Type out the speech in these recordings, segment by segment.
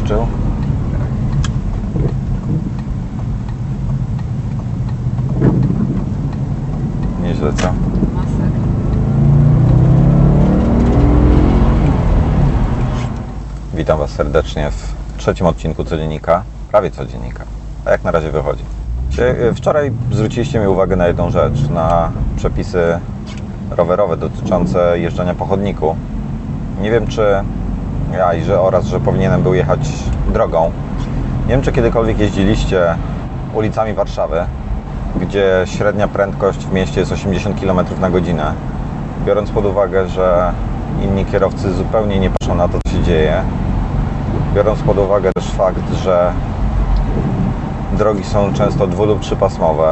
włączył. Nieźle, co? Witam Was serdecznie w trzecim odcinku Codziennika, prawie Codziennika, a jak na razie wychodzi. Wczoraj zwróciliście mi uwagę na jedną rzecz, na przepisy rowerowe dotyczące jeżdżenia po chodniku. Nie wiem, czy że powinienem był jechać drogą. Nie wiem, czy kiedykolwiek jeździliście ulicami Warszawy, gdzie średnia prędkość w mieście jest 80 km na godzinę. Biorąc pod uwagę, że inni kierowcy zupełnie nie patrzą na to, co się dzieje. Biorąc pod uwagę też fakt, że drogi są często dwu- lub trzypasmowe.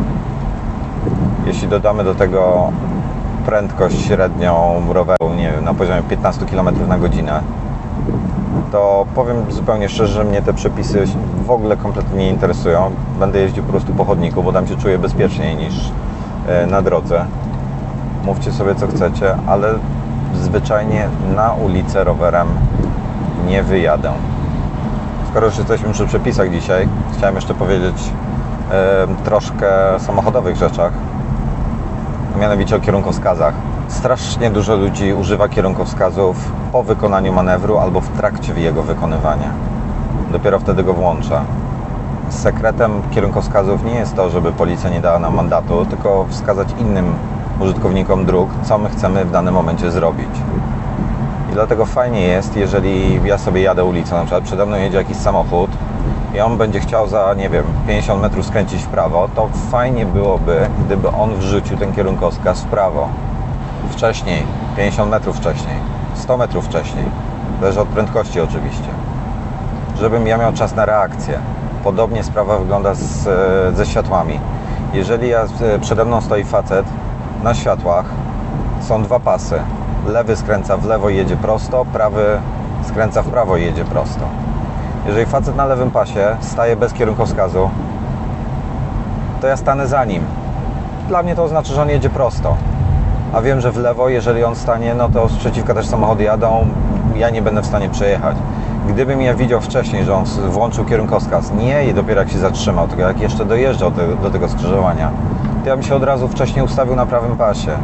Jeśli dodamy do tego prędkość średnią roweru, nie wiem, na poziomie 15 km na godzinę, to powiem zupełnie szczerze, że mnie te przepisy w ogóle kompletnie nie interesują. Będę jeździł po prostu po chodniku, bo tam się czuję bezpieczniej niż na drodze. Mówcie sobie co chcecie, ale zwyczajnie na ulicę rowerem nie wyjadę. Skoro już jesteśmy przy przepisach dzisiaj, chciałem jeszcze powiedzieć troszkę o samochodowych rzeczach, mianowicie o kierunkowskazach. Strasznie dużo ludzi używa kierunkowskazów po wykonaniu manewru albo w trakcie jego wykonywania. Dopiero wtedy go włącza. Sekretem kierunkowskazów nie jest to, żeby policja nie dała nam mandatu, tylko wskazać innym użytkownikom dróg, co my chcemy w danym momencie zrobić. I dlatego fajnie jest, jeżeli ja sobie jadę ulicą, na przykład przede mną jedzie jakiś samochód i on będzie chciał za, nie wiem, 50 metrów skręcić w prawo, to fajnie byłoby, gdyby on wrzucił ten kierunkowskaz w prawo. Wcześniej, 50 metrów wcześniej, 100 metrów wcześniej. Zależy od prędkości oczywiście. Żebym ja miał czas na reakcję. Podobnie sprawa wygląda ze światłami. Jeżeli przede mną stoi facet na światłach, są dwa pasy. Lewy skręca w lewo i jedzie prosto, prawy skręca w prawo i jedzie prosto. Jeżeli facet na lewym pasie staje bez kierunkowskazu, to ja stanę za nim. Dla mnie to oznacza, że on jedzie prosto. A wiem, że w lewo, jeżeli on stanie, no to z przeciwka też samochody jadą, ja nie będę w stanie przejechać. Gdybym ja widział wcześniej, że on włączył kierunkowskaz, nie dopiero jak się zatrzymał, tylko jak jeszcze dojeżdżał do tego skrzyżowania, to ja bym się od razu wcześniej ustawił na prawym pasie.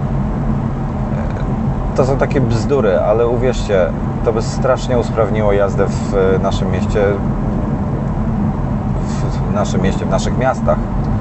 To są takie bzdury, ale uwierzcie, to by strasznie usprawniło jazdę w naszym mieście, w naszych miastach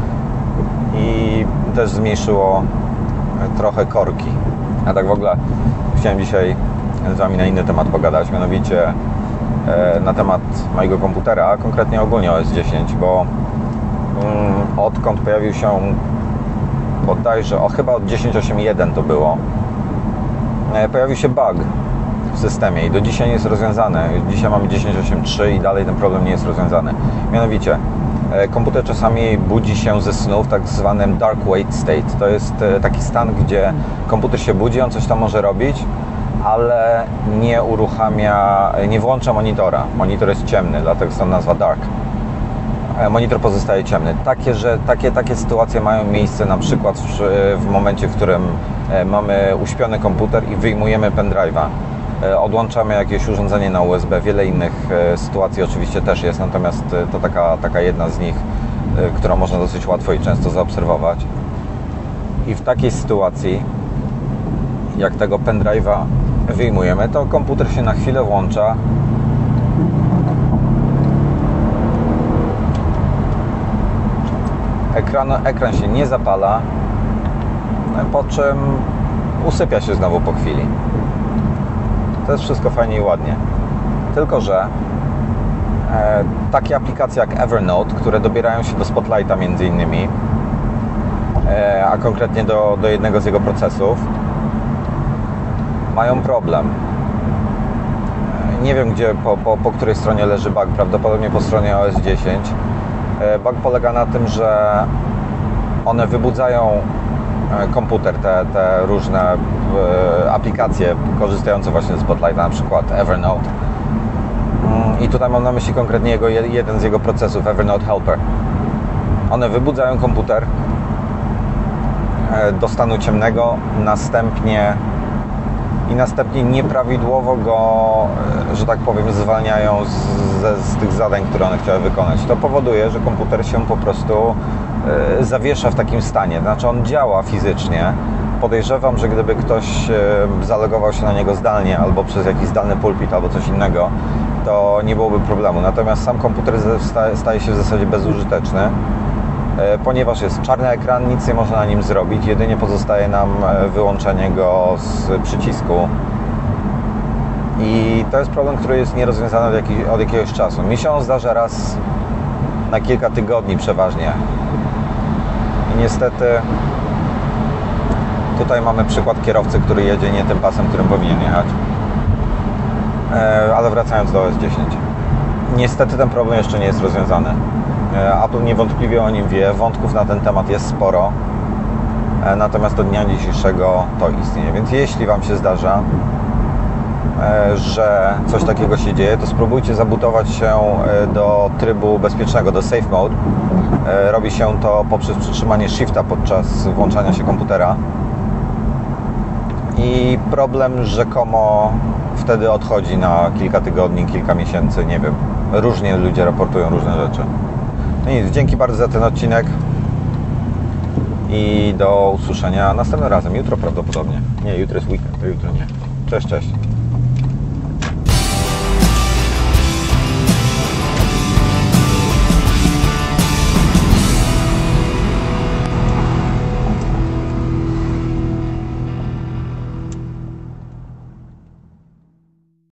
i też zmniejszyło trochę korki. A tak w ogóle chciałem dzisiaj z Wami na inny temat pogadać, mianowicie na temat mojego komputera, a konkretnie ogólnie OS 10, bo odkąd pojawił się bodajże, chyba od 10.8.1 to było, pojawił się bug w systemie i do dzisiaj nie jest rozwiązany. Dzisiaj mamy 10.8.3 i dalej ten problem nie jest rozwiązany. Mianowicie komputer czasami budzi się ze snu w tak zwanym dark wait state. To jest taki stan, gdzie komputer się budzi, on coś tam może robić, ale nie włącza monitora. Monitor jest ciemny, dlatego stąd nazwa dark. Monitor pozostaje ciemny. Takie sytuacje mają miejsce na przykład w momencie, w którym mamy uśpiony komputer i wyjmujemy pendrive'a. Odłączamy jakieś urządzenie na USB. Wiele innych sytuacji oczywiście też jest, natomiast to taka jedna z nich, którą można dosyć łatwo i często zaobserwować. I w takiej sytuacji, jak tego pendrive'a wyjmujemy, to komputer się na chwilę włącza. Ekran się nie zapala, po czym usypia się znowu po chwili. To jest wszystko fajnie i ładnie. Tylko że takie aplikacje jak Evernote, które dobierają się do Spotlighta między innymi, a konkretnie do jednego z jego procesów, mają problem. Nie wiem, gdzie, po której stronie leży bug, prawdopodobnie po stronie OS 10. Bug polega na tym, że one wybudzają komputer, te różne aplikacje korzystające właśnie z Spotlighta, na przykład Evernote. I tutaj mam na myśli konkretnie jeden z jego procesów, Evernote Helper. One wybudzają komputer do stanu ciemnego, następnie i następnie nieprawidłowo go, że tak powiem, zwalniają z tych zadań, które one chciały wykonać. To powoduje, że komputer się po prostu zawiesza w takim stanie, znaczy on działa fizycznie. Podejrzewam, że gdyby ktoś zalogował się na niego zdalnie albo przez jakiś zdalny pulpit albo coś innego, to nie byłoby problemu. Natomiast sam komputer staje się w zasadzie bezużyteczny, ponieważ jest czarny ekran, nic nie można na nim zrobić, jedynie pozostaje nam wyłączenie go z przycisku. I to jest problem, który jest nierozwiązany od jakiegoś czasu. Mi się on zdarza raz na kilka tygodni przeważnie. I niestety tutaj mamy przykład kierowcy, który jedzie nie tym pasem, którym powinien jechać. Ale wracając do OS 10. Niestety ten problem jeszcze nie jest rozwiązany. Apple niewątpliwie o nim wie, wątków na ten temat jest sporo. Natomiast do dnia dzisiejszego to istnieje. Więc jeśli Wam się zdarza, że coś takiego się dzieje, to spróbujcie zabutować się do trybu bezpiecznego, do Safe Mode. Robi się to poprzez przytrzymanie Shifta podczas włączania się komputera. I problem rzekomo wtedy odchodzi na kilka tygodni, kilka miesięcy, nie wiem. Różnie ludzie raportują różne rzeczy. No nic, dzięki bardzo za ten odcinek i do usłyszenia następnym razem, jutro prawdopodobnie. Nie, jutro jest weekend, to jutro nie. Cześć, cześć.